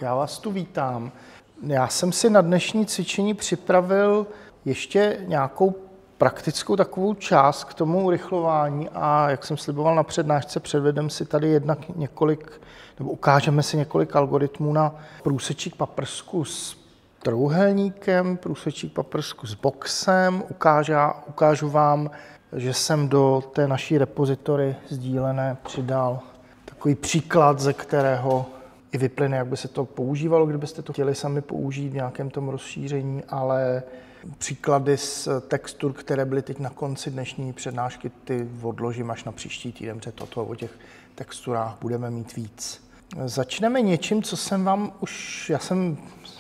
já vás tu vítám. Já jsem si na dnešní cvičení připravil ještě nějakou praktickou takovou část k tomu urychlování a jak jsem sliboval na přednášce, předvedeme si tady ukážeme si několik algoritmů na průsečík paprsku s trojúhelníkem, průsečík paprsku s boxem. Ukážu vám, že jsem do té naší repozitory sdílené přidal takový příklad, ze kterého i vyplyne, jak by se to používalo, kdybyste to chtěli sami použít v nějakém tom rozšíření, ale příklady z textur, které byly teď na konci dnešní přednášky, ty odložím až na příští týden, protože o těch texturách budeme mít víc. Začneme něčím, co jsem vám já jsem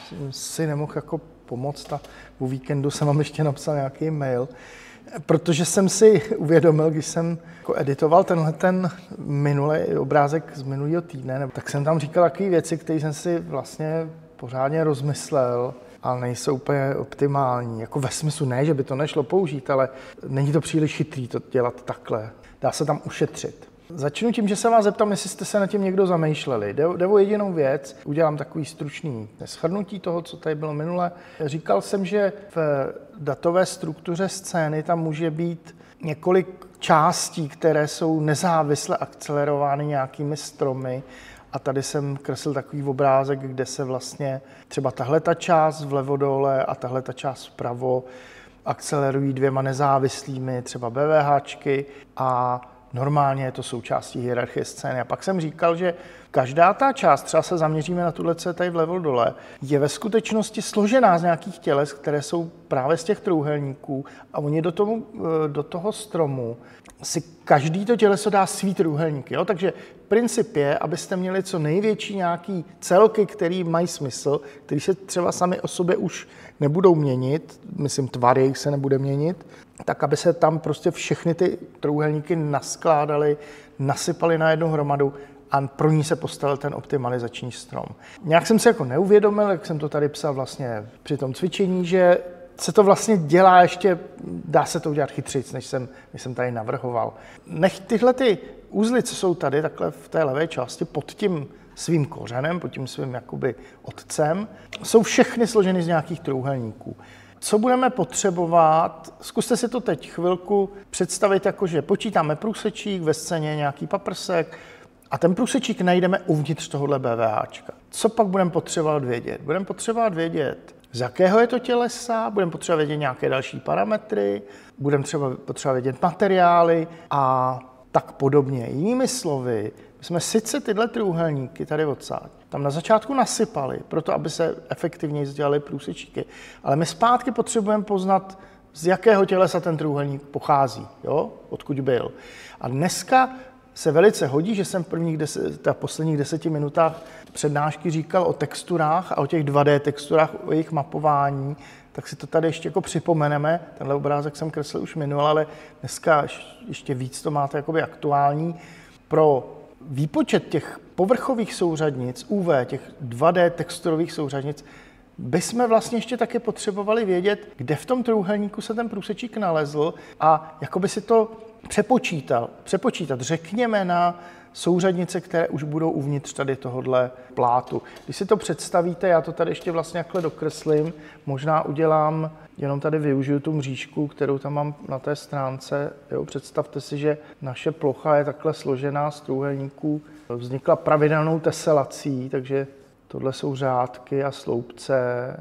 si nemohl jako pomoct a o víkendu jsem vám ještě napsal nějaký mail, protože jsem si uvědomil, když jsem editoval ten minulý obrázek z minulého týdne, tak jsem tam říkal takové věci, které jsem si vlastně pořádně rozmyslel, ale nejsou úplně optimální. Jako ve smyslu ne, že by to nešlo použít, ale není to příliš chytrý to dělat takhle. Dá se tam ušetřit. Začnu tím, že se vás zeptám, jestli jste se nad tím někdo zamýšleli. Jde o jedinou věc, udělám takový stručný shrnutí toho, co tady bylo minule. Říkal jsem, že v datové struktuře scény tam může být několik částí, které jsou nezávisle akcelerovány nějakými stromy. A tady jsem kreslil takový obrázek, kde se vlastně třeba tahleta část vlevo dole a tahleta část vpravo akcelerují dvěma nezávislými, třeba BVHčky a normálně je to součástí hierarchie scény. A pak jsem říkal, že každá ta část, třeba se zaměříme na tuhle, co je tady vlevo dole, je ve skutečnosti složená z nějakých těles, které jsou právě z těch trojúhelníků a oni do toho stromu si každý to těleso dá svý trojúhelníky. Jo? Takže princip je, abyste měli co největší nějaký celky, který mají smysl, který se třeba sami o sobě už nebudou měnit, myslím tvar jejich se nebude měnit, tak aby se tam prostě všechny ty trojúhelníky naskládaly, nasypaly na jednu hromadu a pro ní se postavil ten optimalizační strom. Nějak jsem si jako neuvědomil, jak jsem to tady psal vlastně při tom cvičení, že se to vlastně dělá ještě, dá se to udělat chytřejc, než jsem tady navrhoval. Nech tyhle ty uzly, co jsou tady takhle v té levé části pod tím svým kořenem, pod tím svým jakoby otcem, jsou všechny složeny z nějakých trojúhelníků. Co budeme potřebovat? Zkuste si to teď chvilku představit, jakože počítáme průsečík, ve scéně nějaký paprsek a ten průsečík najdeme uvnitř tohohle BVHčka. Co pak budeme potřebovat vědět? Budeme potřebovat vědět, z jakého je to tělesa, budeme potřebovat vědět nějaké další parametry, budeme třeba potřebovat vědět materiály a tak podobně. Jinými slovy, my jsme sice tyhle trojúhelníky tady odsáď tam na začátku nasypali, proto aby se efektivněji dělaly průsečíky, ale my zpátky potřebujeme poznat, z jakého tělesa ten trojúhelník pochází, jo? Odkud byl. A dneska se velice hodí, že jsem v posledních 10 minutách přednášky říkal o texturách a o těch 2D texturách, o jejich mapování, tak si to tady ještě jako připomeneme. Tenhle obrázek jsem kreslil už minul, ale dneska ještě víc to máte jakoby aktuální. Pro výpočet těch povrchových souřadnic, UV, těch 2D texturových souřadnic, bychom vlastně ještě taky potřebovali vědět, kde v tom trojúhelníku se ten průsečík nalezl a jakoby si to přepočítat, řekněme, na souřadnice, které už budou uvnitř tady tohohle plátu. Když si to představíte, já to tady ještě vlastně takhle dokreslím, možná udělám, jenom tady využiju tu mřížku, kterou tam mám na té stránce. Jo, představte si, že naše plocha je takhle složená z trojúhelníků, vznikla pravidelnou teselací, takže tohle jsou řádky a sloupce,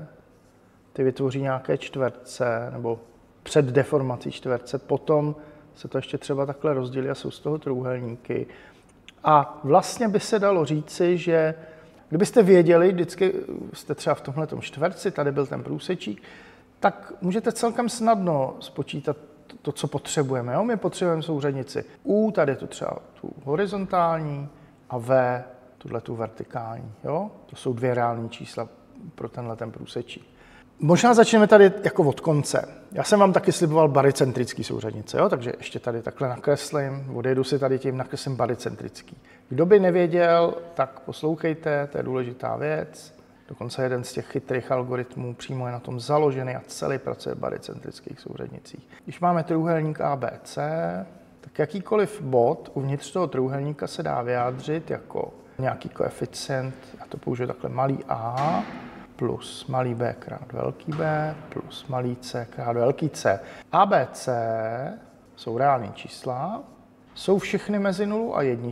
ty vytvoří nějaké čtverce, nebo před deformací čtverce, potom se to ještě třeba takhle rozdělí a jsou z toho trojúhelníky. A vlastně by se dalo říci, že kdybyste věděli, vždycky jste třeba v tomhletom čtverci, tady byl ten průsečík, tak můžete celkem snadno spočítat to, co potřebujeme. Jo? My potřebujeme souřadnici U, tady tu třeba tu horizontální a V, tu vertikální. Jo? To jsou dvě reální čísla pro tenhle ten průsečík. Možná začneme tady jako od konce. Já jsem vám taky sliboval barycentrický souřadnice, jo? Takže ještě tady takhle nakreslím, odjedu si tady tím, nakreslím barycentrický. Kdo by nevěděl, tak poslouchejte, to je důležitá věc. Dokonce jeden z těch chytrých algoritmů přímo je na tom založený a celý pracuje v barycentrických souřadnicích. Když máme trojúhelník ABC, tak jakýkoliv bod uvnitř toho trojúhelníka se dá vyjádřit jako nějaký koeficient, já to použiju takhle malý a plus malý b krát velký B plus malý c krát velký C. A, B, C jsou reální čísla, jsou všechny mezi 0 a 1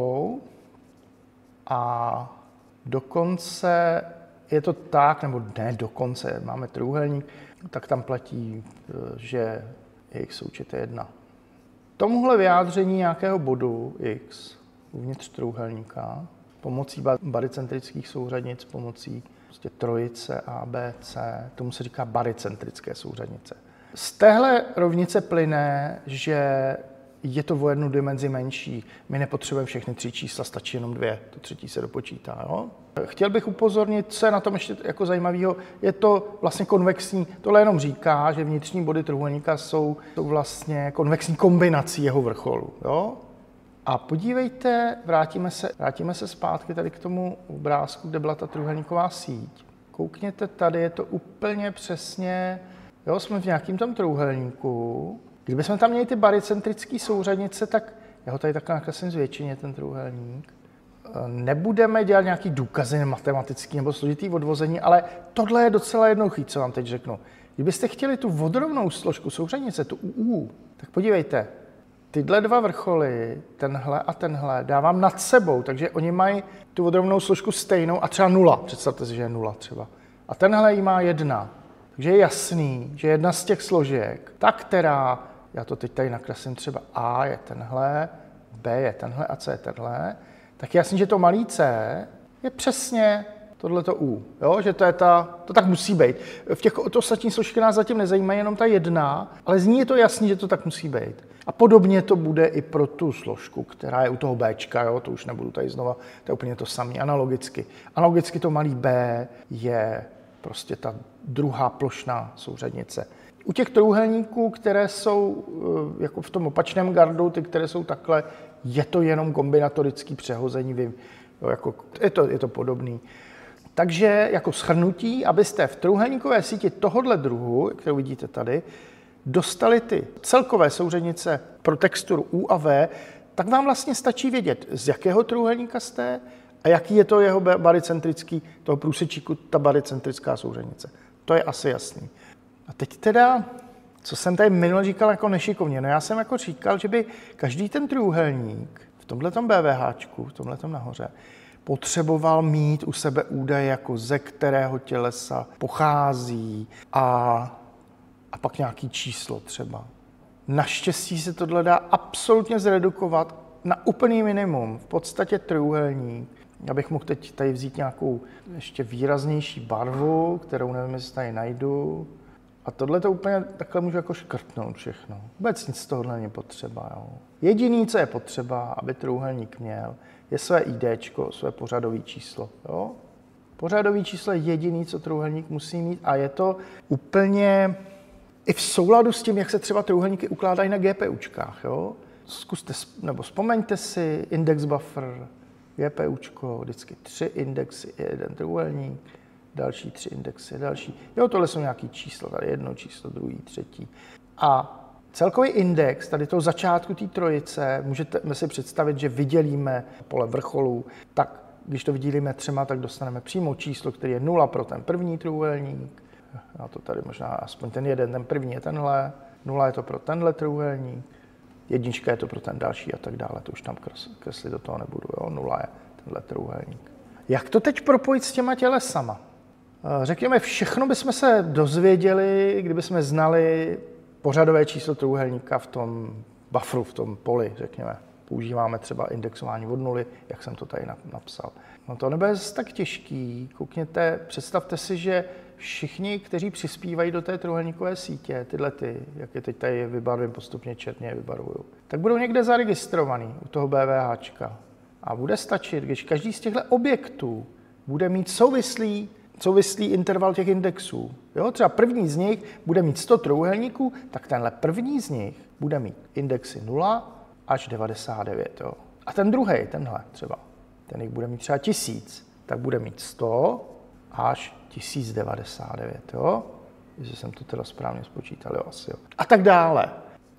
a dokonce je to tak, nebo ne dokonce, máme trojúhelník, tak tam platí, že jejich součet je 1. Tomuhle vyjádření nějakého bodu x uvnitř trojúhelníka pomocí barycentrických souřadnic, pomocí prostě trojice A, B, C, tomu se říká barycentrické souřadnice. Z téhle rovnice plyne, že je to o jednu dimenzi menší. My nepotřebujeme všechny 3 čísla, stačí jenom 2. To třetí se dopočítá. Jo? Chtěl bych upozornit, co je na tom ještě jako zajímavého. Je to vlastně konvexní. Tohle jenom říká, že vnitřní body trojúhelníka jsou vlastně konvexní kombinací jeho vrcholu. Jo? A podívejte, vrátíme se zpátky tady k tomu obrázku, kde byla ta trojúhelníková síť. Koukněte, tady je to úplně přesně, jo, jsme v nějakém tom trojúhelníku. Kdybychom tam měli ty barycentrické souřadnice, tak já ho tady takhle nakreslím zvětšině, ten trojúhelník. Nebudeme dělat nějaký důkazy matematický nebo složitý odvození, ale tohle je docela jednoduchý, co vám teď řeknu. Kdybyste chtěli tu vodorovnou složku souřadnice, tu UU, tak podívejte, tyhle dva vrcholy, tenhle a tenhle, dávám nad sebou, takže oni mají tu vodorovnou složku stejnou a třeba 0. Představte si, že je 0 třeba. A tenhle jí má 1. Takže je jasný, že jedna z těch složek, ta, která, já to teď tady nakreslím, třeba A je tenhle, B je tenhle a C je tenhle, tak je jasný, že to malý C je přesně tohleto U. Jo? Že to tak musí být. V těch ostatních složky nás zatím nezajímají jenom ta jedna, ale z ní je to jasný, že to tak musí být. A podobně to bude i pro tu složku, která je u toho Bčka, jo? To už nebudu tady znova, to je úplně to samé, analogicky. Analogicky to malý B je prostě ta druhá plošná souřadnice. U těch trojúhelníků, které jsou jako v tom opačném gardu, ty, které jsou takhle, je to jenom kombinatorické přehození, jo, jako, je to podobný. Takže jako shrnutí, abyste v trojúhelníkové síti tohohle druhu, kterou vidíte tady, dostali ty celkové souřadnice pro texturu U a V, tak vám vlastně stačí vědět, z jakého trojúhelníka jste a jaký je to jeho barycentrický, toho průsečíku, ta barycentrická souřadnice. To je asi jasný. A teď teda, co jsem tady minule říkal jako nešikovně, no já jsem jako říkal, že by každý ten trojúhelník v tomhletom BVHčku, v tomhletom nahoře, potřeboval mít u sebe údaje, jako ze kterého tělesa pochází a pak nějaký číslo třeba. Naštěstí se tohle dá absolutně zredukovat na úplný minimum. V podstatě trojúhelník. Já bych mohl teď tady vzít nějakou ještě výraznější barvu, kterou nevím, jestli tady najdu. A tohle to úplně takhle můžu jako škrtnout všechno. Vůbec nic z tohohle není potřeba. Jo. Jediný, co je potřeba, aby trojúhelník měl, je své IDčko, své pořadové číslo. Jo. Pořadové číslo je jediný, co trojúhelník musí mít a je to úplně i v souladu s tím, jak se třeba trojúhelníky ukládají na GPUčkách. Jo. Zkuste, nebo vzpomeňte si index buffer, GPUčko, vždycky 3 indexy, jeden trojúhelník, další 3 indexy, další. Jo, tohle jsou nějaký čísla, tady jedno číslo, druhý, třetí. A celkový index tady toho začátku té trojice, můžeme si představit, že vydělíme pole vrcholů, tak když to vydělíme 3, tak dostaneme přímo číslo, který je 0 pro ten první trojúhelník. Já to tady možná aspoň ten jeden, ten první je tenhle, 0 je to pro tenhle trojúhelník, 1 je to pro ten další a tak dále, to už tam kreslit do toho nebudu, jo? 0 je tenhle trojúhelník. Jak to teď propojit s těma tělesama? Řekněme, všechno bychom se dozvěděli, kdybychom znali pořadové číslo trojúhelníka v tom bufferu, v tom poli, řekněme. Používáme třeba indexování od 0, jak jsem to tady napsal. No to nebude tak těžký. Koukněte, představte si, že všichni, kteří přispívají do té trojúhelníkové sítě, tyhle jak je teď tady vybarvím postupně černě vybarvuju, tak budou někde zaregistrovaný u toho BVHčka. A bude stačit, když každý z těchto objektů bude mít souvislý interval těch indexů. Jo? Třeba první z nich bude mít 100 trojúhelníků, tak tenhle první z nich bude mít indexy 0 až 99. Jo? A ten druhý, tenhle třeba, ten jich bude mít třeba 1000, tak bude mít 100 až 1099. Jo? Jestli jsem to teda správně spočítal, jo, asi jo. A tak dále.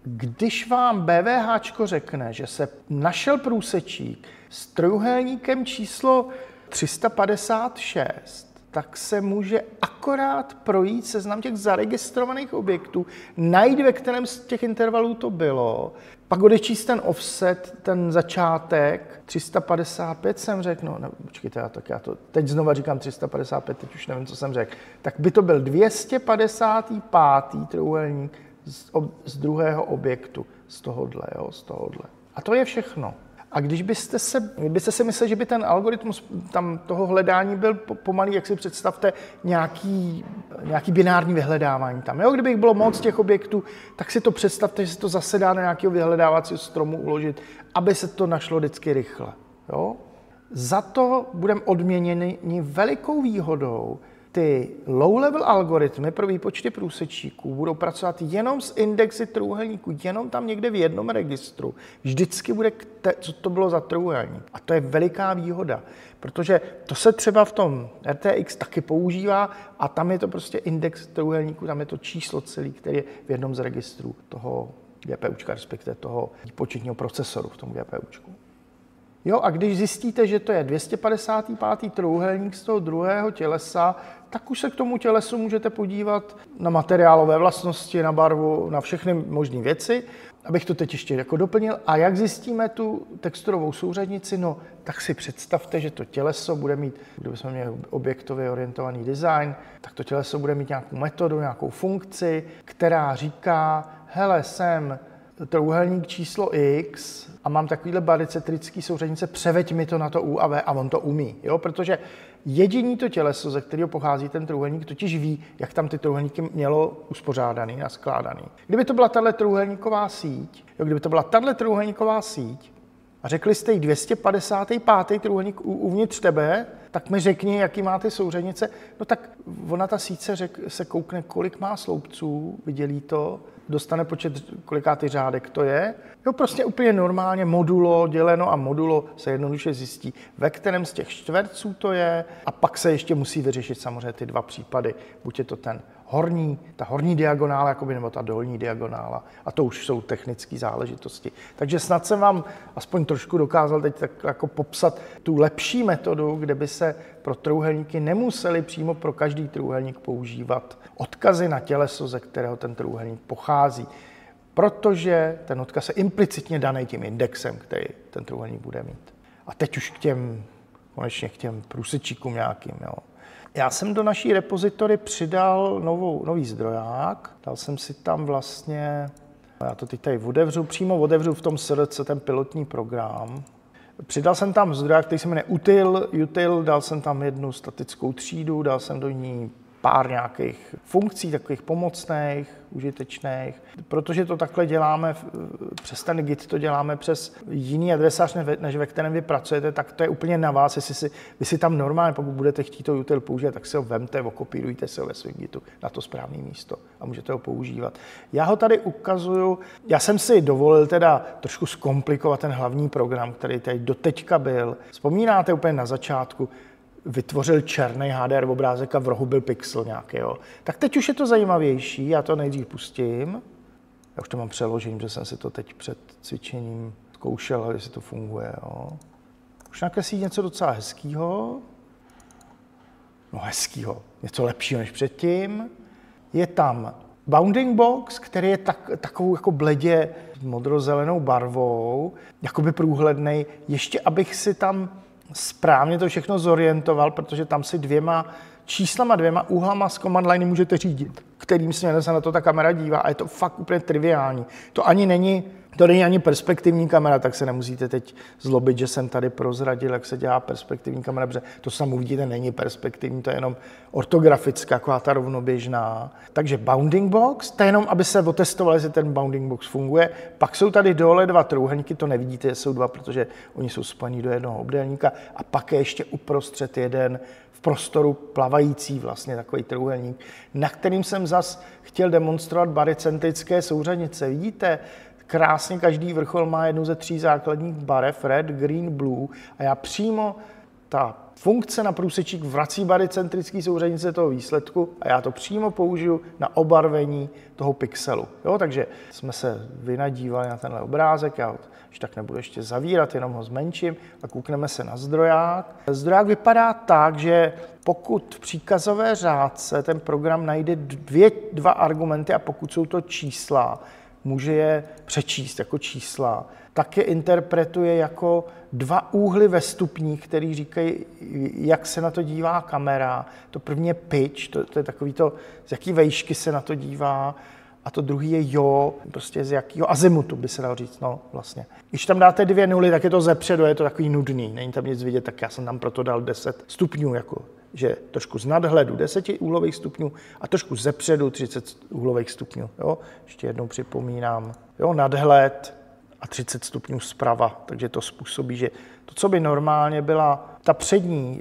Když vám BVHčko řekne, že se našel průsečík s trojúhelníkem číslo 356, tak se může akorát projít seznam těch zaregistrovaných objektů, najít, ve kterém z těch intervalů to bylo, pak odečíst ten offset, ten začátek, 355 jsem řekl, no počkejte, já to teď znova říkám 355, teď už nevím, co jsem řekl, tak by to byl 255. trojúhelník z druhého objektu, z tohohle. A to je všechno. A kdybyste si mysleli, že by ten algoritmus tam toho hledání byl pomalý, jak si představte, nějaký binární vyhledávání tam. Jo? Kdyby jich bylo moc těch objektů, tak si to představte, že se to zase dá na nějakého vyhledávacího stromu uložit, aby se to našlo vždycky rychle. Jo? Za to budeme odměněni velikou výhodou. Ty low-level algoritmy pro výpočty průsečíků budou pracovat jenom s indexy trojúhelníků, jenom tam někde v jednom registru. Vždycky bude, co to bylo za trojúhelník. A to je veliká výhoda, protože to se třeba v tom RTX taky používá a tam je to prostě index trojúhelníků, tam je to číslo celý, který je v jednom z registrů toho GPUčka, respektive toho výpočetního procesoru v tom GPUčku. Jo, a když zjistíte, že to je 255. trojúhelník z toho druhého tělesa, tak už se k tomu tělesu můžete podívat na materiálové vlastnosti, na barvu, na všechny možné věci. Abych to teď ještě jako doplnil. A jak zjistíme tu texturovou souřadnici? No, tak si představte, že to těleso bude mít, kdybychom měli objektově orientovaný design, tak to těleso bude mít nějakou metodu, nějakou funkci, která říká, hele, jsem trojúhelník číslo X a mám takovýhle baricentrický souřadnice, převeď mi to na to U a V a on to umí, jo? Protože jediný to těleso, ze kterého pochází ten trojúhelník, totiž ví, jak tam ty trojúhelníky mělo uspořádaný, naskládaný. Kdyby to byla tahle trojúhelníková síť, a řekli jste jí 255. trojúhelník uvnitř tebe, tak mi řekni, jaký má ty souřadnice. No tak ona ta síť se koukne, kolik má sloupců, vydělí to, dostane počet, kolikátý řádek to je. Jo, prostě úplně normálně modulo děleno a modulo se jednoduše zjistí, ve kterém z těch čtverců to je a pak se ještě musí vyřešit samozřejmě ty dva případy. Buď je to ta horní diagonála, jakoby, nebo ta dolní diagonála. A to už jsou technické záležitosti. Takže snad jsem vám aspoň trošku dokázal teď tak jako popsat tu lepší metodu, kde by se pro trojúhelníky nemuseli přímo pro každý trojúhelník používat odkazy na těleso, ze kterého ten trojúhelník pochází. Protože ten odkaz je implicitně daný tím indexem, který ten trojúhelník bude mít. A teď už konečně k těm průsečíkům nějakým, jo. Já jsem do naší repozitory přidal nový zdroják. Dal jsem si tam vlastně, já to teď tady přímo otevřu v tom srdce ten pilotní program. Přidal jsem tam zdroják, který se jmenuje util, dal jsem tam jednu statickou třídu, dal jsem do ní pár nějakých funkcí, takových pomocných, užitečných. Protože to takhle děláme, přes ten Git to děláme přes jiný adresář, než ve kterém vy pracujete, tak to je úplně na vás, jestli vy si tam normálně, pokud budete chtít to util použít, tak si ho vemte, okopírujte si ho ve svém Gitu na to správné místo a můžete ho používat. Já ho tady ukazuju, já jsem si dovolil teda trošku zkomplikovat ten hlavní program, který tady doteďka byl. Vzpomínáte úplně na začátku, vytvořil černý HDR obrázek a v rohu byl pixel nějaký, jo. Tak teď už je to zajímavější, já to nejdřív pustím. Já už to mám přeložením, že jsem si to teď před cvičením zkoušel, jestli to funguje, jo. Už nakreslí něco docela hezkýho. No hezkýho, něco lepšího než předtím. Je tam bounding box, který je takovou jako bledě modrozelenou barvou, jakoby průhlednej, ještě abych si tam správně to všechno zorientoval, protože tam si dvěma úhlama z command line můžete řídit, kterým směrem se na to ta kamera dívá a je to fakt úplně triviální. To není ani perspektivní kamera, tak se nemusíte teď zlobit, že jsem tady prozradil, jak se dělá perspektivní kamera, protože to sam uvidíte, není perspektivní, to je jenom ortografická, taková ta rovnoběžná. Takže bounding box, to je jenom, aby se otestovali, jestli ten bounding box funguje. Pak jsou tady dole dva trojúhelníky, to nevidíte, jsou dva, protože oni jsou spojení do jednoho obdélníka a pak je ještě uprostřed jeden v prostoru plavající vlastně takový trojúhelník, na kterým jsem zas chtěl demonstrovat baricentrické souřadnice. Vidíte, krásně každý vrchol má jednu ze 3 základních barev, red, green, blue, a já přímo ta funkce na průsečík vrací barycentrický souřadnice toho výsledku a já to přímo použiju na obarvení toho pixelu. Jo, takže jsme se vynadívali na tenhle obrázek, já ho tak nebudu ještě zavírat, jenom ho zmenším a koukneme se na zdroják. Zdroják vypadá tak, že pokud v příkazové řádce ten program najde dva argumenty a pokud jsou to čísla, může je přečíst jako čísla, tak je interpretuje jako dva úhly ve stupních, který říkají, jak se na to dívá kamera. To první je pitch, to je takový to, z jaký vejšky se na to dívá, a to druhý je prostě z jakého azimutu by se dalo říct, no vlastně. Když tam dáte 2 nuly, tak je to zepředu, je to takový nudný, není tam nic vidět, tak já jsem tam proto dal 10 stupňů, jako, že trošku z nadhledu 10 úhlových stupňů a trošku zepředu 30 úhlových stupňů. Jo? Ještě jednou připomínám, jo? Nadhled a 30 stupňů zprava, takže to způsobí, že to, co by normálně byla ta přední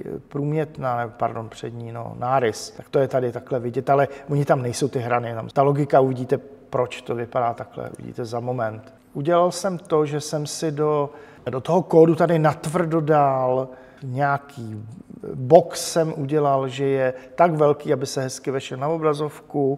nárys, tak to je tady takhle vidět, ale oni tam nejsou ty hrany, tam ta logika, uvidíte, proč to vypadá takhle, uvidíte za moment. Udělal jsem to, že jsem si do toho kódu tady natvrdo dal nějaký box, jsem udělal, že je tak velký, aby se hezky vešel na obrazovku,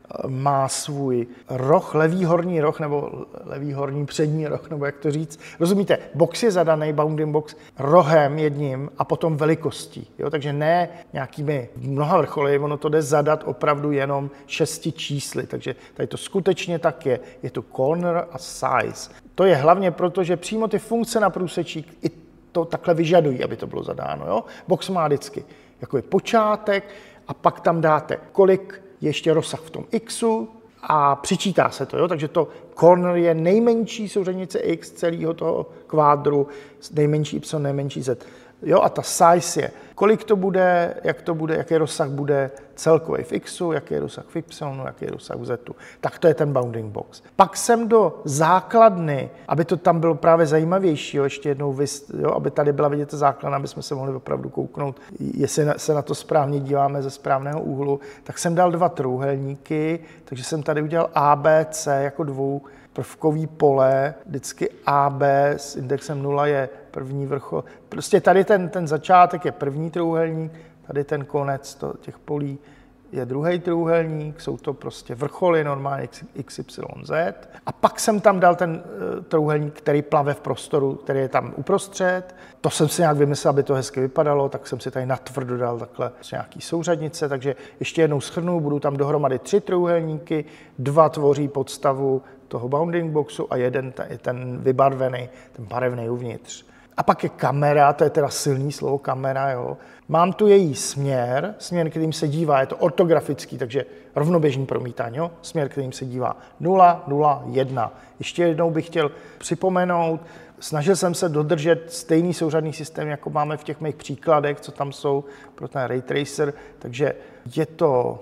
má svůj roh, levý horní roh, nebo levý horní přední roh, nebo jak to říct. Rozumíte, box je zadaný, bounding box, rohem jedním a potom velikostí. Jo? Takže ne nějakými mnoha vrcholy, ono to jde zadat opravdu jenom 6 čísly. Takže tady to skutečně tak je. Je to corner a size. To je hlavně proto, že přímo ty funkce na průsečík i to takhle vyžadují, aby to bylo zadáno. Jo? Box má vždycky jako je počátek a pak tam dáte, kolik ještě rozsah v tom xu a přičítá se to, jo? Takže to corner je nejmenší souřadnice x celého toho kvádru, nejmenší y, nejmenší z. Jo? A ta size je, kolik to bude, jaký rozsah bude celkový v xu, jaký je rozsah v y, jaký je rozsah v z. Tak to je ten bounding box. Pak jsem do základny, aby to tam bylo právě zajímavější, jo? Ještě jednou, jo? Aby tady byla vidět ta základna, aby jsme se mohli opravdu kouknout, jestli se na to správně díváme ze správného úhlu, tak jsem dal 2 trojúhelníky, takže jsem tady udělal ABC jako dvouprovkový pole, vždycky AB s indexem 0 je první vrchol. Prostě tady ten začátek je první trojúhelník, tady ten konec těch polí je druhý trojúhelník, jsou to prostě vrcholy, normálně x, y, z. A pak jsem tam dal ten trojúhelník, který plave v prostoru, který je tam uprostřed. To jsem si nějak vymyslel, aby to hezky vypadalo, tak jsem si tady natvrdo dal takhle nějaký souřadnice, takže ještě jednou shrnu, budou tam dohromady 3 trojúhelníky, 2 tvoří podstavu toho bounding boxu a jeden je ten vybarvený, ten barevný uvnitř. A pak je kamera, to je teda silný slovo kamera, jo. Mám tu její směr, kterým se dívá, je to ortografický, takže rovnoběžný promítání, jo. Směr, kterým se dívá 0, 0, 1. Ještě jednou bych chtěl připomenout, snažil jsem se dodržet stejný souřadný systém, jako máme v těch mých příkladech, co tam jsou pro ten ray tracer, takže je to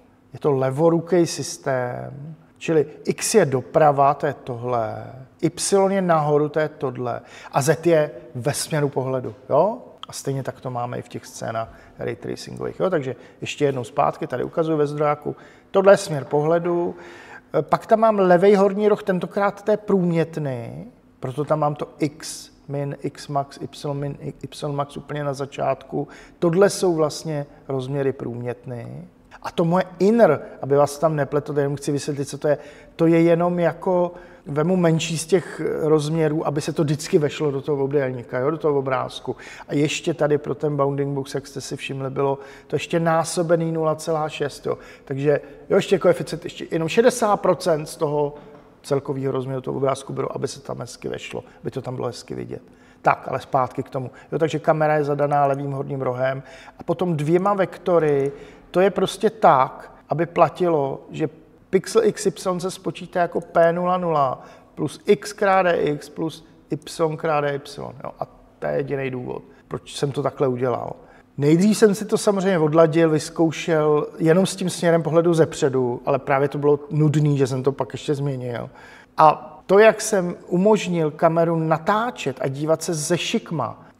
levoruký systém, čili x je doprava, to je tohle, y je nahoru, to je tohle, a z je ve směru pohledu, jo? A stejně tak to máme i v těch scénách ray tracingových, jo? Takže ještě jednou zpátky, tady ukazuju ve zdrojáku, tohle je směr pohledu, pak tam mám levej horní roh, tentokrát to je průmětný, proto tam mám to x min, x max, y min, y max úplně na začátku, tohle jsou vlastně rozměry průmětný. A to moje inner, aby vás tam nepletlo, jenom chci vysvětlit, co to je jenom jako, vemu menší z těch rozměrů, aby se to vždycky vešlo do toho obdélníka, jo, do toho obrázku. A ještě tady pro ten bounding box, jak jste si všimli, bylo to ještě násobený 0,6, jo. Takže jo, ještě koeficient, ještě jenom 60% z toho celkového rozměru toho obrázku bylo, aby se tam hezky vešlo, aby to tam bylo hezky vidět. Tak, ale zpátky k tomu. Jo, takže kamera je zadaná levým horním rohem a potom 2 vektory. To je prostě tak, aby platilo, že pixel XY se spočítá jako P00 plus x krát dx plus y krát dy. Jo? A to je jediný důvod, proč jsem to takhle udělal. Nejdřív jsem si to samozřejmě odladil, vyzkoušel jenom s tím směrem pohledu zepředu, ale právě to bylo nudný, že jsem to pak ještě změnil. A to, jak jsem umožnil kameru natáčet a dívat se ze šikma,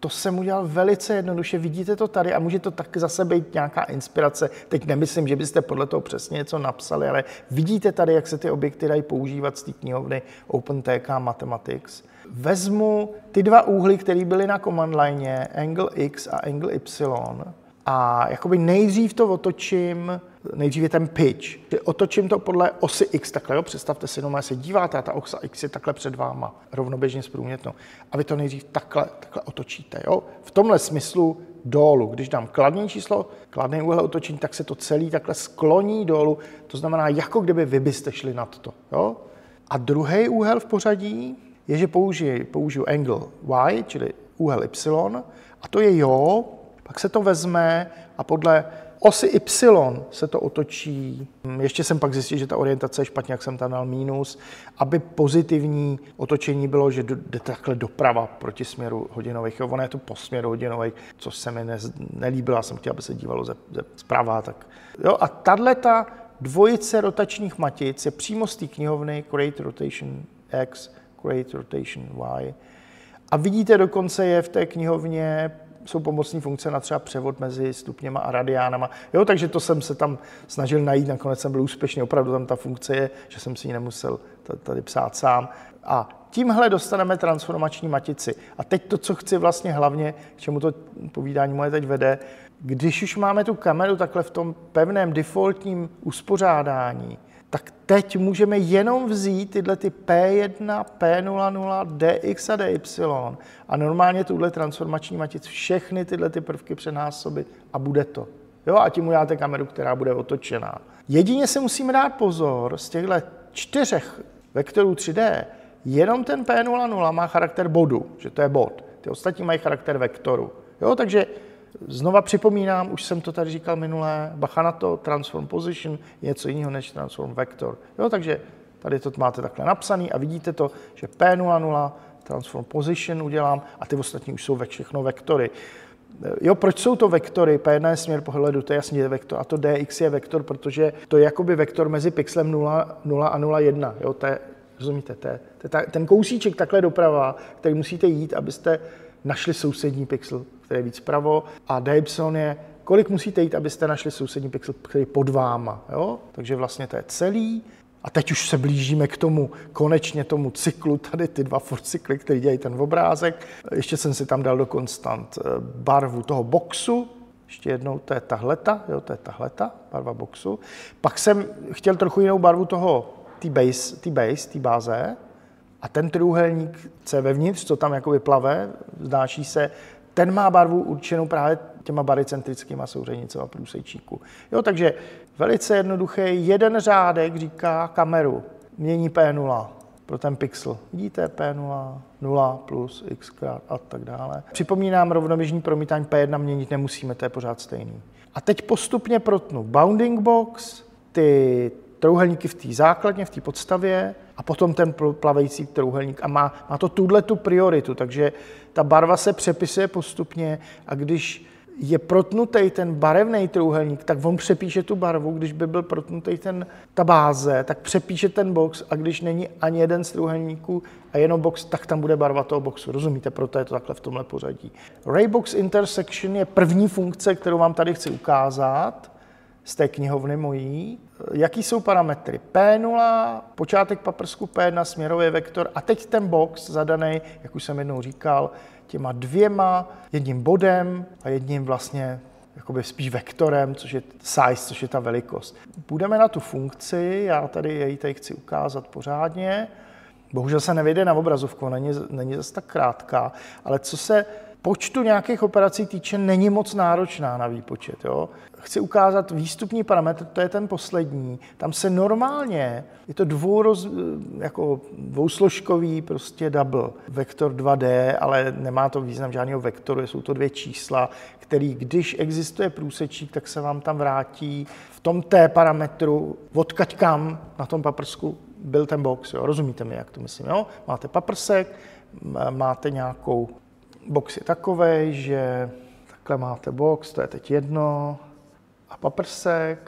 to jsem udělal velice jednoduše, vidíte to tady a může to taky zase být nějaká inspirace. Teď nemyslím, že byste podle toho přesně něco napsali, ale vidíte tady, jak se ty objekty dají používat z té knihovny OpenTK Mathematics. Vezmu ty dva úhly, které byly na command line, angle X a angle Y, a jakoby nejdřív to otočím, nejdřív je ten pitch. Otočím to podle osy X takhle, jo? Představte si, no, se díváte a ta osa X je takhle před váma, rovnoběžně s průměrnou. A vy to nejdřív takhle otočíte, jo? V tomhle smyslu dolů. Když dám kladné číslo, kladný úhel otočení, tak se to celý takhle skloní dolů. To znamená, jako kdyby vy byste šli nad to, jo? A druhý úhel v pořadí je, že použiju angle Y, čili úhel Y, a to je jo, pak se to vezme a podle osy Y se to otočí. Ještě jsem pak zjistil, že ta orientace je špatně, jak jsem tam dal mínus, aby pozitivní otočení bylo, že jde takhle doprava proti směru hodinových. Jo, ono je to po směru hodinových, což se mi nelíbilo, já jsem chtěl, aby se dívalo zprava. Tak. Jo, a tato dvojice rotačních matic je přímo z té knihovny Create Rotation X, Create Rotation Y. A vidíte, dokonce je v té knihovně jsou pomocní funkce na třeba převod mezi stupněma a radiánama. Jo, takže to jsem se tam snažil najít, nakonec jsem byl úspěšný, opravdu tam ta funkce je, že jsem si ji nemusel tady psát sám. A tímhle dostaneme transformační matici. A teď to, co chci vlastně hlavně, k čemu to povídání moje teď vede, když už máme tu kameru takhle v tom pevném defaultním uspořádání, tak teď můžeme jenom vzít tyhle ty P1, P00, DX a DY a normálně tuhle transformační matici, všechny tyhle ty prvky přenásobit a bude to. Jo, a tím uděláte kameru, která bude otočená. Jedině si musíme dát pozor, z těchto 4 vektorů 3D, jenom ten P00 má charakter bodu, že to je bod. Ty ostatní mají charakter vektoru. Jo, takže znova připomínám, už jsem to tady říkal minule, bacha na to, transform position je něco jiného než transform vector. Jo, takže tady to máte takhle napsaný a vidíte to, že P00 transform position udělám a ty ostatní už jsou všechno vektory. Jo, proč jsou to vektory? P1 je směr pohledu, to je jasně vektor a to DX je vektor, protože to je jakoby vektor mezi pixelem 0 a 0,1. Jo, to je, rozumíte, to je ten kousíček takhle doprava, který musíte jít, abyste našli sousední pixel, který je víc vpravo, a dy je, kolik musíte jít, abyste našli sousední pixel, který je pod váma. Jo? Takže vlastně to je celý. A teď už se blížíme k tomu, konečně tomu cyklu, tady ty dva cykly, který dělají ten obrázek. Ještě jsem si tam dal do konstant barvu toho boxu. Ještě jednou, to je tahleta, jo, to je tahleta, barva boxu. Pak jsem chtěl trochu jinou barvu toho, té báze. A ten trojúhelník, co je vevnitř, co tam jakoby plave, znáší se, ten má barvu určenou právě těma barycentrickýma souřadnicema průsečíku. Jo, takže velice jednoduchý, jeden řádek říká kameru, mění P0 pro ten pixel. Vidíte P0, 0 plus x krát a tak dále. Připomínám, rovnoběžný promítání P1 měnit nemusíme, to je pořád stejný. A teď postupně protnu bounding box, ty trojúhelníky v té základně, v té podstavě a potom ten plavející trojúhelník a má to tu prioritu, takže ta barva se přepisuje postupně a když je protnutý ten barevný trojúhelník, tak on přepíše tu barvu, když by byl protnutý ta báze, tak přepíše ten box a když není ani jeden z trojúhelníků a jenom box, tak tam bude barva toho boxu. Rozumíte, proto je to takhle v tomhle pořadí. Raybox intersection je první funkce, kterou vám tady chci ukázat z té knihovny mojí. Jaký jsou parametry? P0, počátek paprsku P1, směrový vektor a teď ten box zadaný, jak už jsem jednou říkal, těma jedním bodem a jedním vlastně jakoby spíš vektorem, což je size, což je ta velikost. Půjdeme na tu funkci, já tady jej chci ukázat pořádně. Bohužel se nevyjde na obrazovku, není zase tak krátká, ale co se počtu nějakých operací týče, není moc náročná na výpočet. Jo? Chci ukázat výstupní parametr, to je ten poslední. Tam se normálně, je to dvousložkový prostě double, vektor 2D, ale nemá to význam žádného vektoru, jsou to 2 čísla, který, když existuje průsečík, tak se vám tam vrátí v tom T parametru, odkaď kam na tom paprsku byl ten box. Jo? Rozumíte mi, jak to myslím? Jo? Máte paprsek, máte nějakou box je takovej, že takhle máte box, to je teď jedno, a paprsek,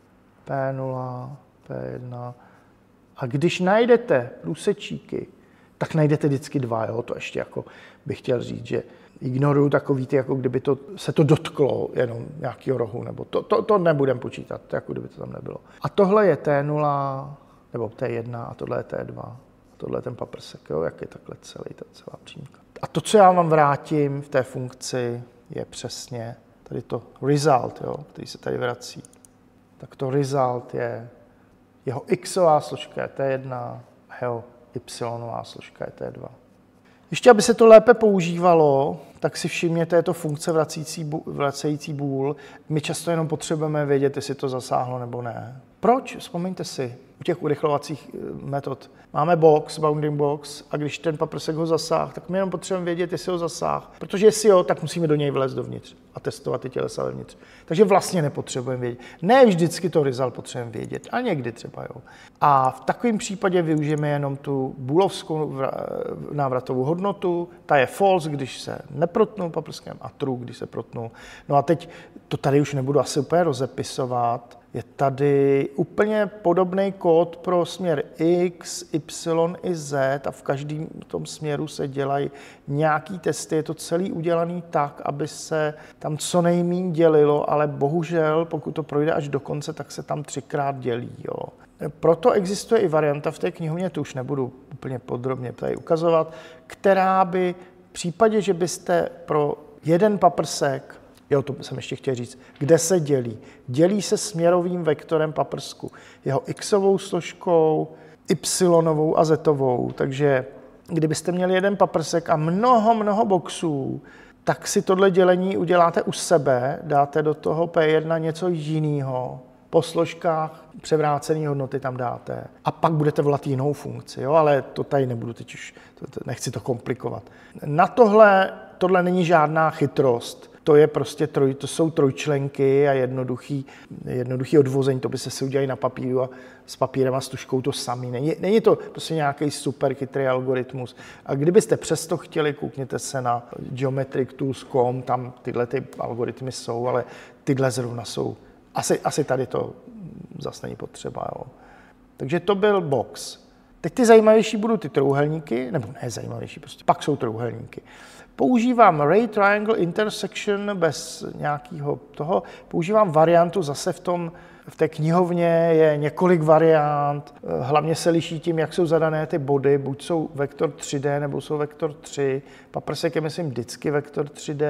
P0, P1. A když najdete průsečíky, tak najdete vždycky 2, jo? To ještě jako bych chtěl říct, že ignoruju takový ty, jako kdyby se to dotklo jenom nějakého rohu, nebo to nebudem počítat, jako kdyby to tam nebylo. A tohle je T0, nebo T1 a tohle je T2. A tohle je ten paprsek, jo? Jak je takhle celá přímka. A to, co já vám vrátím v té funkci, je přesně tady to result, jo? Který se tady vrací. Tak to result je jeho xová složka je T1 a jeho y složka je T2. Ještě, aby se to lépe používalo, tak si všimněte, je to funkce vracející bool. My často jenom potřebujeme vědět, jestli to zasáhlo nebo ne. Proč? Vzpomeňte si, u těch urychlovacích metod máme bounding box, a když ten paprsek ho zasáhl, tak my jenom potřebujeme vědět, jestli ho zasáhl. Protože jestli jo, tak musíme do něj vlézt dovnitř a testovat ty tělesa vevnitř. Takže vlastně nepotřebujeme vědět. Ne vždycky to result potřebujeme vědět, a někdy třeba jo. A v takovém případě využijeme jenom tu boolovskou návratovou hodnotu. Ta je false, když se neprotnul paprskem, a true, když se protnul. No a teď to tady už nebudu asi úplně rozepisovat. Je tady úplně podobný kód pro směr X, Y i Z a v každém tom směru se dělají nějaký testy. Je to celý udělaný tak, aby se tam co nejméně dělilo, ale bohužel, pokud to projde až do konce, tak se tam 3krát dělí. Jo. Proto existuje i varianta v té knihovně, to už nebudu úplně podrobně tady ukazovat, která by v případě, že byste pro jeden paprsek, jo, to jsem ještě chtěl říct, kde se dělí? Dělí se směrovým vektorem paprsku, jeho xovou složkou, y a z-ovou. Takže kdybyste měli jeden paprsek a mnoho boxů, tak si tohle dělení uděláte u sebe, dáte do toho P1 něco jiného, po složkách převrácené hodnoty tam dáte a pak budete volat jinou funkci, jo? Ale to tady nebudu teď už, nechci to komplikovat. Na tohle není žádná chytrost. To je prostě to jsou trojčlenky a jednoduchý odvození, to by se si udělali na papíru a s papírem a s tužkou to samý. Není to prostě nějaký super chytrý algoritmus. A kdybyste přesto chtěli, koukněte se na geometrictools.com, tam tyhle ty algoritmy jsou, ale tyhle zrovna jsou. Asi tady to zase není potřeba. Jo. Takže to byl box. Teď ty zajímavější budou ty trouhelníky, nebo ne zajímavější, prostě pak jsou trouhelníky. Používám Ray Triangle Intersection bez nějakého toho. Používám variantu zase v té knihovně je několik variant. Hlavně se liší tím, jak jsou zadané ty body. Buď jsou vektor 3D, nebo jsou vektor 3. Paprsek je, myslím, vždycky vektor 3D.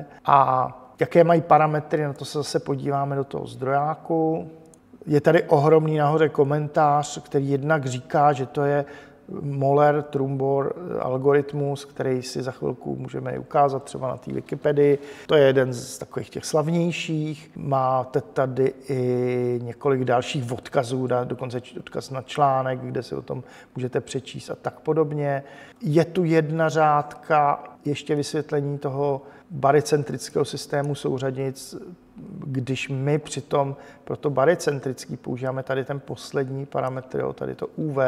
A jaké mají parametry, na to se zase podíváme do toho zdrojáku. Je tady ohromný nahoře komentář, který jednak říká, že to je Moller-Trumbor algoritmus, který si za chvilku můžeme i ukázat třeba na té Wikipedii. To je jeden z takových těch slavnějších. Máte tady i několik dalších odkazů, dokonce odkaz na článek, kde si o tom můžete přečíst a tak podobně. Je tu jedna řádka, ještě vysvětlení toho barycentrického systému souřadnic, když my přitom pro to barycentrický používáme tady ten poslední parametr, jo, tady to UV,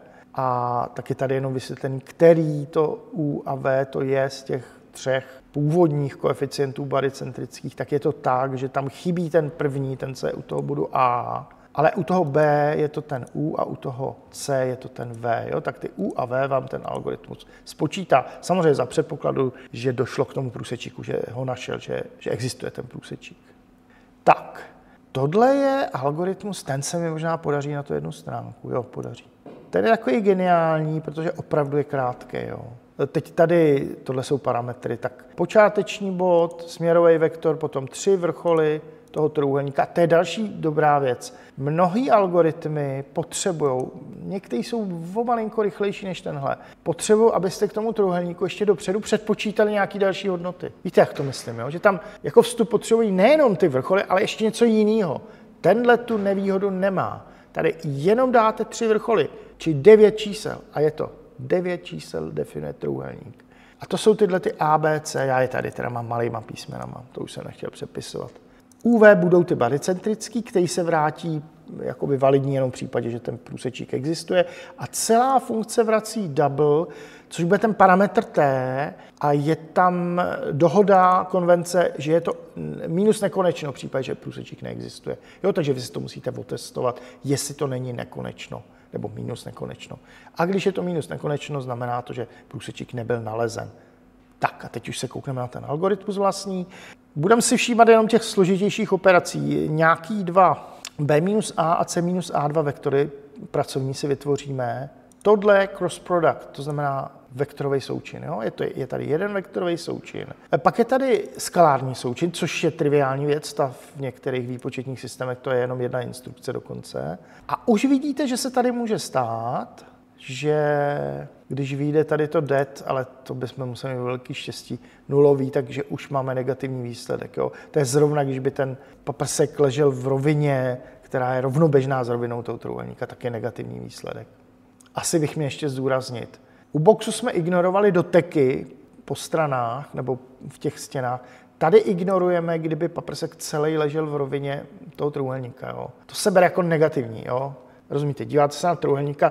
a taky tady jenom vysvětlený, který to U a V to je z těch 3 původních koeficientů barycentrických, tak je to tak, že tam chybí ten první, ten C u toho bodu A, ale u toho B je to ten U a u toho C je to ten V. Jo? Tak ty U a V vám ten algoritmus spočítá. Samozřejmě za předpokladu, že došlo k tomu průsečíku, že ho našel, že existuje ten průsečík. Tak, tohle je algoritmus, ten se mi možná podaří na tu jednu stránku. Jo, podaří. Ten je takový geniální, protože opravdu je krátký. Jo. Teď tady, tohle jsou parametry, tak počáteční bod, směrový vektor, potom 3 vrcholy toho trojúhelníka. To je další dobrá věc. Mnohý algoritmy potřebují, některý jsou o malinko rychlejší než tenhle, potřebují, abyste k tomu trojúhelníku ještě dopředu předpočítali nějaké další hodnoty. Víte, jak to myslím, jo? Že tam jako vstup potřebují nejenom ty vrcholy, ale ještě něco jiného. Tenhle tu nevýhodu nemá. Tady jenom dáte 3 vrcholy, či 9 čísel a je to 9 čísel definuje trojúhelník. A to jsou tyhle ty A, B, C, já je tady teda mám malýma písmenama, to už jsem nechtěl přepisovat. UV budou ty barycentrický, který se vrátí jakoby validní jenom v případě, že ten průsečík existuje. A celá funkce vrací double, což bude ten parametr T a je tam dohoda konvence, že je to minus nekonečno v případě, že průsečík neexistuje. Jo, takže vy si to musíte otestovat, jestli to není nekonečno. nebo minus nekonečno. A když je to minus nekonečno, znamená to, že průsečík nebyl nalezen. Tak a teď už se koukneme na ten algoritmus vlastní. Budeme si všímat jenom těch složitějších operací. Nějaký dva B-A a C-A2 vektory pracovní si vytvoříme. Tohle je cross product, to znamená vektorový součin. Jo? Je tady jeden vektorový součin. Pak je tady skalární součin, což je triviální věc, v některých výpočetních systémech to je jenom jedna instrukce dokonce. A už vidíte, že se tady může stát, že když vyjde tady to det, ale to bychom museli mít velký štěstí, nulový, takže už máme negativní výsledek. Jo? To je zrovna, když by ten paprsek ležel v rovině, která je rovnoběžná s rovinou toho trojúhelníka, tak je negativní výsledek. Asi bych měl ještě zdůraznit. U boxu jsme ignorovali doteky po stranách nebo v těch stěnách. Tady ignorujeme, kdyby paprsek celý ležel v rovině toho trojúhelníka. Jo? To se bere jako negativní. Jo? Rozumíte? Díváte se na trojúhelníka,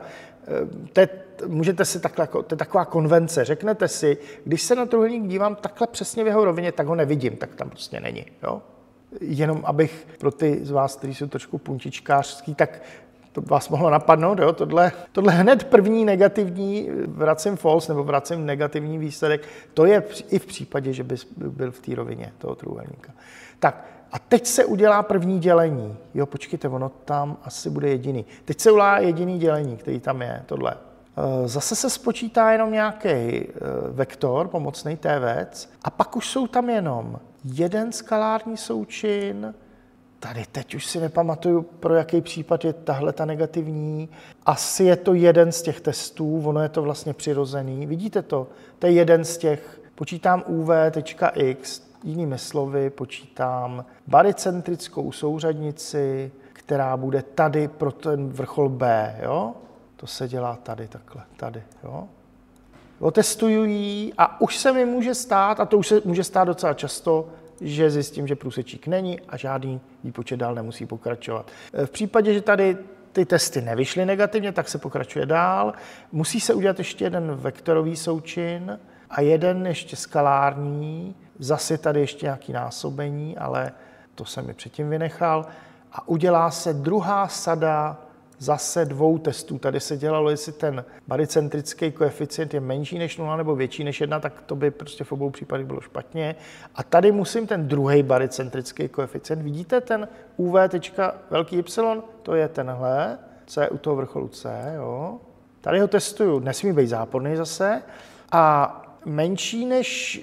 můžete si takhle, to je taková konvence. Řeknete si, když se na trojúhelník dívám takhle přesně v jeho rovině, tak ho nevidím, tak tam prostě není. Jo? Jenom abych pro ty z vás, kteří jsou trošku puntičkářský, tak to vás mohlo napadnout, jo? Tohle hned první negativní vracím false nebo vracím negativní výsledek, to je i v případě, že by byl v té rovině toho trojúhelníka. Tak a teď se udělá první dělení. Jo, počkejte, ono tam asi bude jediný. Teď se udělá jediný dělení, který tam je, tohle. Zase se spočítá jenom nějaký vektor, pomocný tévec, a pak už jsou tam jenom jeden skalární součin. Tady teď už si nepamatuju, pro jaký případ je tahle ta negativní. Asi je to jeden z těch testů, ono je to vlastně přirozený. Vidíte to? To je jeden z těch. Počítám uv.x, jinými slovy počítám barycentrickou souřadnici, která bude tady pro ten vrchol B. Jo? To se dělá tady takhle, tady. Jo? Otestuju ji a už se mi může stát, a to už se může stát docela často, že zjistím, že průsečík není a žádný výpočet dál nemusí pokračovat. V případě, že tady ty testy nevyšly negativně, tak se pokračuje dál. Musí se udělat ještě jeden vektorový součin a jeden ještě skalární. Zase tady ještě nějaké násobení, ale to jsem mi předtím vynechal. A udělá se druhá sada zase dvou testů. Tady se dělalo, jestli ten barycentrický koeficient je menší než 0 nebo větší než 1, tak to by prostě v obou případech bylo špatně. A tady musím ten druhý barycentrický koeficient. Vidíte ten uv. Velký y? To je tenhle, C u toho vrcholu C. Jo. Tady ho testuju, nesmí být záporný zase. A menší než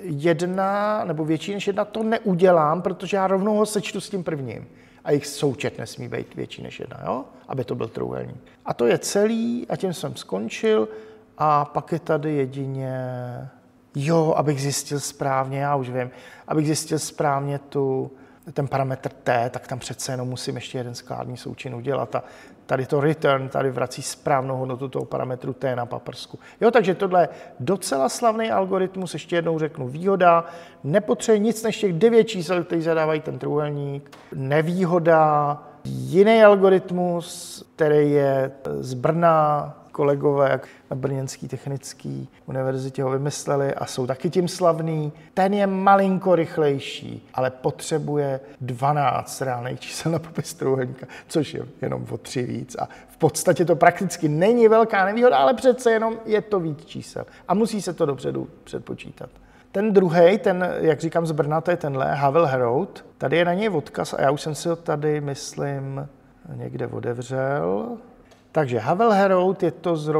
1 nebo větší než 1 to neudělám, protože já rovnou ho sečtu s tím prvním. A jejich součet nesmí být větší než 1, jo? Aby to byl trojúhelník. A to je celý a tím jsem skončil a pak je tady jedině, abych zjistil správně, já už vím, abych zjistil správně ten parametr t, tak tam přece jenom musím ještě jeden skalární součin udělat a tady to return, tady vrací správnou hodnotu toho parametru t na paprsku. Jo, takže tohle je docela slavný algoritmus, ještě jednou řeknu výhoda, nepotřebuje nic než těch 9 čísel, který zadávají ten trojúhelník. Nevýhoda, jiný algoritmus, který je z Brna, kolegové jak na Brněnské technické univerzitě ho vymysleli a jsou taky tím slavný. Ten je malinko rychlejší, ale potřebuje 12 reálných čísel na popis trojúhelníka, což je jenom o 3 víc. A v podstatě to prakticky není velká nevýhoda, ale přece jenom je to víc čísel. A musí se to dopředu předpočítat. Ten druhý, ten, jak říkám z Brna, to je tenhle, Havel-Héroult. Tady je na něj odkaz a já už jsem si ho tady, myslím, někde otevřel. Takže Havel-Héroult je to z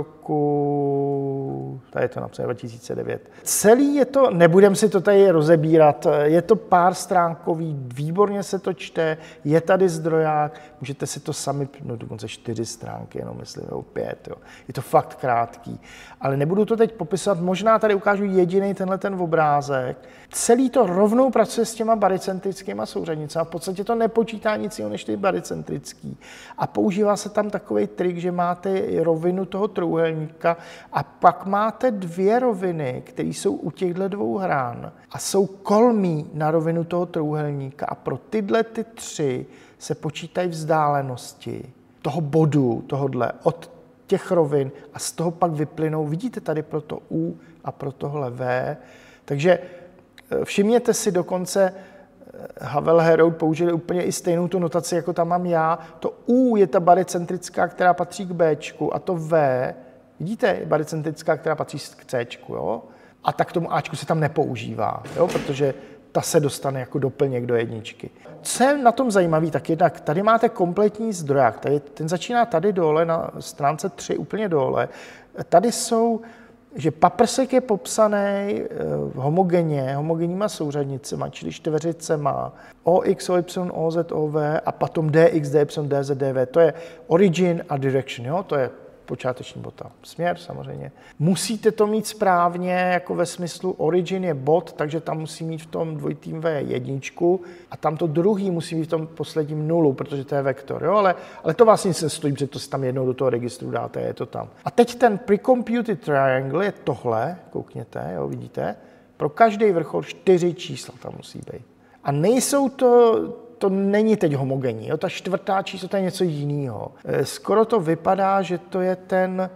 roku, tady je to napsané 2009. Celý je to, nebudem si to tady rozebírat, je to pár stránkový, výborně se to čte, je tady zdroják, můžete si to sami, dokonce 4 stránky, jenom myslím, nebo 5, jo. Je to fakt krátký. Ale nebudu to teď popisovat, možná tady ukážu jediný tenhle ten obrázek. Celý to rovnou pracuje s těma barycentrickýma souřadnicemi, v podstatě to nepočítá nic jiného než ty barycentrický. A používá se tam takový trik, že máte rovinu toho trojúhelníka a pak máte 2 roviny, které jsou u těchto 2 hran a jsou kolmí na rovinu toho trojúhelníka a pro tyhle ty 3 se počítají vzdálenosti toho bodu, tohodle, od těch rovin a z toho pak vyplynou, vidíte tady pro to U a pro tohle V, takže všimněte si dokonce, Havel Herold použili úplně i stejnou tu notaci, jako tam mám já. To U je ta barycentrická, která patří k Bčku, a to V, vidíte, je barycentrická, která patří k Cčku, jo? A tak tomu Ačku se tam nepoužívá, jo? Protože ta se dostane jako doplněk do jedničky. Co je na tom zajímavé, tak jednak tady máte kompletní zdroják. Ten začíná tady dole, na stránce 3 úplně dole. Tady jsou, že paprsek je popsaný homogenníma souřadnicema, čili čtveřicema, OX, OY, OZ, OV a potom DX, DY, DZ, DV. To je origin a direction, jo? To je počáteční bod a směr samozřejmě. Musíte to mít správně, jako ve smyslu origin je bod, takže tam musí mít v tom dvojitým V jedničku a tam to druhý musí mít v tom posledním nulu, protože to je vektor, jo? Ale to vlastně nic nestojí, protože to si tam jednou do toho registru dáte, je to tam. A teď ten precomputed triangle je tohle, koukněte, jo, vidíte? Pro každý vrchol 4 čísla tam musí být. A nejsou to není teď homogenní, jo? Ta čtvrtá číslo, to je něco jiného. Skoro to vypadá, že to je ten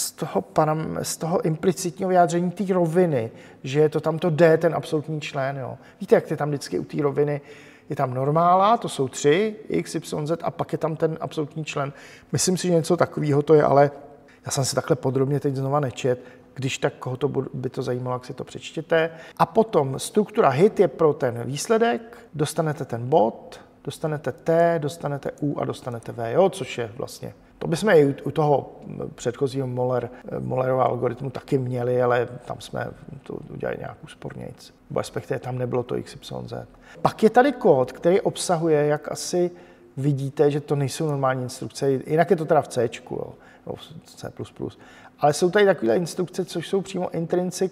z toho implicitního vyjádření té roviny, že je to tamto D, ten absolutní člen. Jo? Víte, jak je tam vždycky u té roviny, je tam normála, to jsou 3, x, y, z, a pak je tam ten absolutní člen. Myslím si, že něco takového to je, ale já jsem si takhle podrobně teď znova nečet. Když tak, koho by to zajímalo, jak si to přečtěte. A potom struktura hit je pro ten výsledek, dostanete ten bod, dostanete T, dostanete U a dostanete V, jo, což je vlastně. To bychom i u toho předchozího Mollerova algoritmu taky měli, ale tam jsme to udělali nějak úspornějc. Respektive tam nebylo to x, y, z. Pak je tady kód, který obsahuje, jak asi vidíte, že to nejsou normální instrukce, jinak je to teda v C, jo, v C++. Ale jsou tady takové instrukce, což jsou přímo intrinsic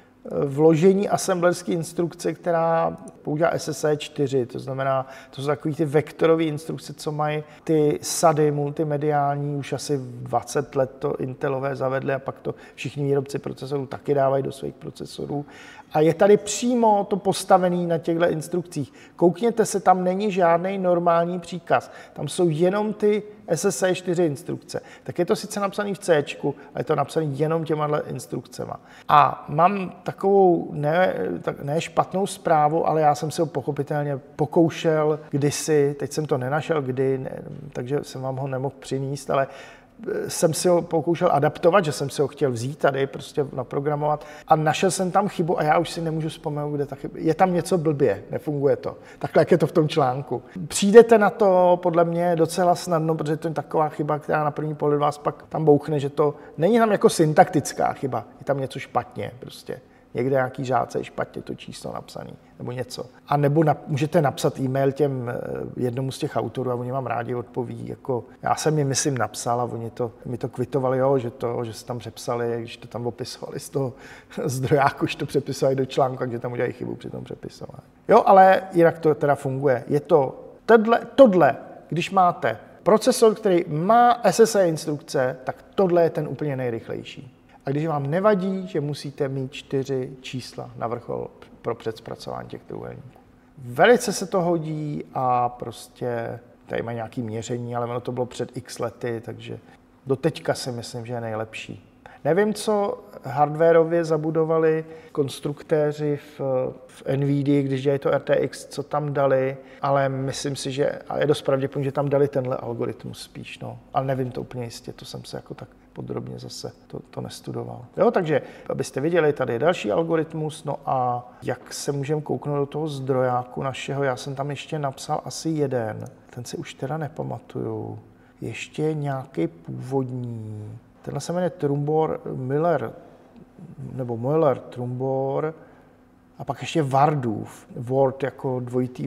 vložení assemblerské instrukce, která používá SSE 4, to znamená, to jsou takové ty vektorové instrukce, co mají ty sady multimediální, už asi 20 let to Intelové zavedli a pak to všichni výrobci procesorů taky dávají do svých procesorů. A je tady přímo to postavené na těchto instrukcích. Koukněte se, tam není žádný normální příkaz. Tam jsou jenom ty SSE 4 instrukce. Tak je to sice napsané v C, ale je to napsané jenom těma instrukcema. A mám takovou ne špatnou zprávu, ale já jsem se ho pochopitelně pokoušel kdysi, teď jsem to nenašel takže jsem vám ho nemohl přinést, ale jsem si ho pokoušel adaptovat, že jsem si ho chtěl vzít tady, prostě naprogramovat a našel jsem tam chybu a já už si nemůžu vzpomenout, kde ta chyba. Je tam něco blbě, nefunguje to. Takhle, jak je to v tom článku. Přijdete na to podle mě docela snadno, protože to je taková chyba, která na první pohled vás pak tam bouchne, že to není tam jako syntaktická chyba, je tam něco špatně prostě. Někde nějaký žáce je špatně to číslo napsané, nebo něco. A nebo můžete napsat e-mail jednomu z těch autorů a oni vám rádi odpoví. Jako, já jsem jim, myslím, napsal a oni mi to kvitovali, jo, že se tam přepsali, když to tam opisovali z toho zdrojáku, už to přepisovali do článku, takže tam udělají chybu při tom přepisování. Jo, ale jinak to teda funguje. Je to tohle, když máte procesor, který má SSE instrukce, tak tohle je ten úplně nejrychlejší. A když vám nevadí, že musíte mít 4 čísla na vrchol pro předzpracování těch trojúhelníků. Velice se to hodí a prostě tady má nějaké měření, ale ono to bylo před x lety, takže do teďka si myslím, že je nejlepší. Nevím, co hardwarově zabudovali konstruktéři v NVIDIA, když dělají to RTX, co tam dali, ale myslím si, že a je dost pravděpodobné, že tam dali tenhle algoritmus spíš, no. Ale nevím to úplně jistě, to jsem se jako tak podrobně zase to nestudoval. Jo, takže abyste viděli, tady je další algoritmus, no a jak se můžeme kouknout do toho zdrojáku našeho, já jsem tam ještě napsal asi jeden, ten si už teda nepamatuju, ještě nějaký původní. Tenhle se jmenuje Müller-Trumbor a pak ještě Wardův. Ward jako dvojitý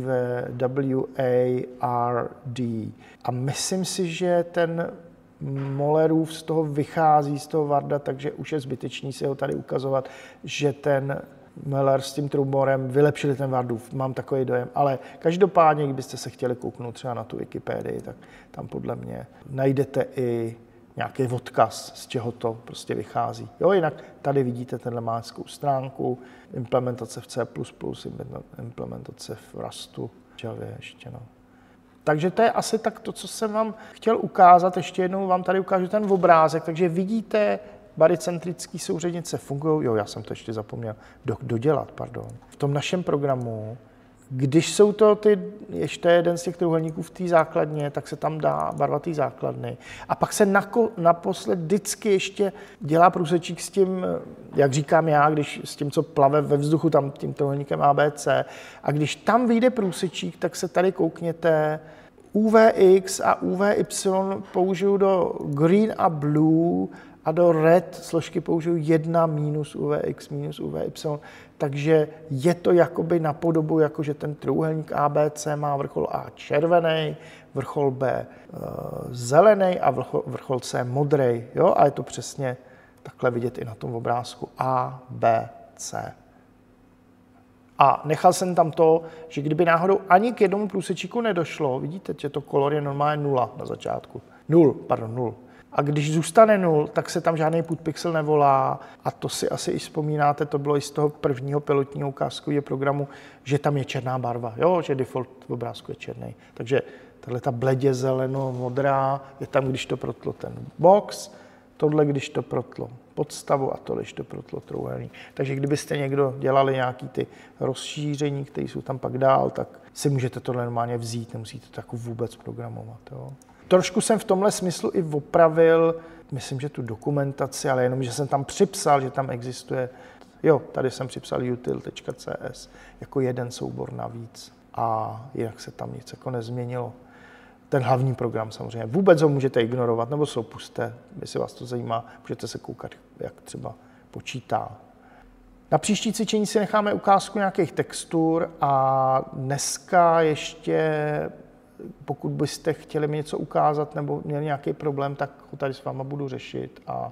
W-A-R-D. A myslím si, že ten Mollerův z toho vychází, z toho Warda, takže už je zbytečný si ho tady ukazovat, že ten Müller s tím Trumborem vylepšili ten Wardův. Mám takový dojem. Ale každopádně, kdybyste se chtěli kouknout třeba na tu Wikipedii, tak tam podle mě najdete i nějaký odkaz, z čeho to prostě vychází. Jo, jinak tady vidíte tenhle máckou stránku, implementace v C++, implementace v Rustu, Javě ještě, no. Takže to je asi tak to, co jsem vám chtěl ukázat. Ještě jednou vám tady ukážu ten obrázek. Takže vidíte, barycentrické souřadnice fungují. Jo, já jsem to ještě zapomněl dodělat, pardon. V tom našem programu Když jsou to ještě jeden z těch trojúhelníků v té základně, tak se tam dá barva té základny. A pak se naposled vždycky ještě dělá průsečík s tím, jak říkám já, když s tím, co plave ve vzduchu, tam tím trojúhelníkem ABC. A když tam vyjde průsečík, tak se tady koukněte, UVX a UVY použiju do green a blue a do red složky použiju 1 minus UVX minus UVY. Takže je to jakoby na podobu, jakože ten trojúhelník ABC má vrchol A červený, vrchol B zelený a vrchol C modrý. Jo? A je to přesně takhle vidět i na tom obrázku A, B, C. A nechal jsem tam to, že kdyby náhodou ani k jednomu průsečíku nedošlo, vidíte, že to kolor je normálně 0 na začátku. 0. A když zůstane 0, tak se tam žádný putpixel nevolá. A to si asi i vzpomínáte, to bylo i z toho prvního pilotního ukázkového programu, že tam je černá barva, jo? Že default v obrázku je černý. Takže tahle ta bledě zeleno-modrá je tam, když to protlo ten box, tohle, když to protlo podstavu a tohle, když to protlo trojúhelník. Takže kdybyste někdo dělali nějaký ty rozšíření, které jsou tam pak dál, tak si můžete tohle normálně vzít, nemusíte to jako vůbec programovat. Jo? Trošku jsem v tomhle smyslu i opravil, myslím, že tu dokumentaci, ale jenom, že jsem tam připsal, že tam existuje, jo, tady jsem připsal util.cs jako jeden soubor navíc a jinak se tam nic jako nezměnilo. Ten hlavní program samozřejmě. Vůbec ho můžete ignorovat, nebo se ho pusťte, jestli vás to zajímá, můžete se koukat, jak třeba počítá. Na příští cvičení si necháme ukázku nějakých textur a dneska ještě, pokud byste chtěli mi něco ukázat nebo měli nějaký problém, tak ho tady s váma budu řešit a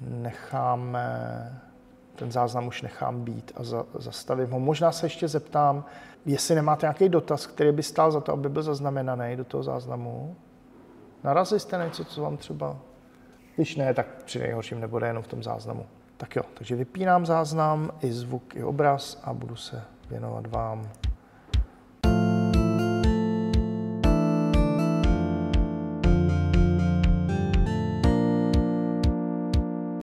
ten záznam už nechám být a zastavím ho. Možná se ještě zeptám, jestli nemáte nějaký dotaz, který by stál za to, aby byl zaznamenaný do toho záznamu. Narazili jste na něco, co vám třeba... Když ne, tak při nejhorším nebude jenom v tom záznamu. Tak jo, takže vypínám záznam, i zvuk, i obraz a budu se věnovat vám.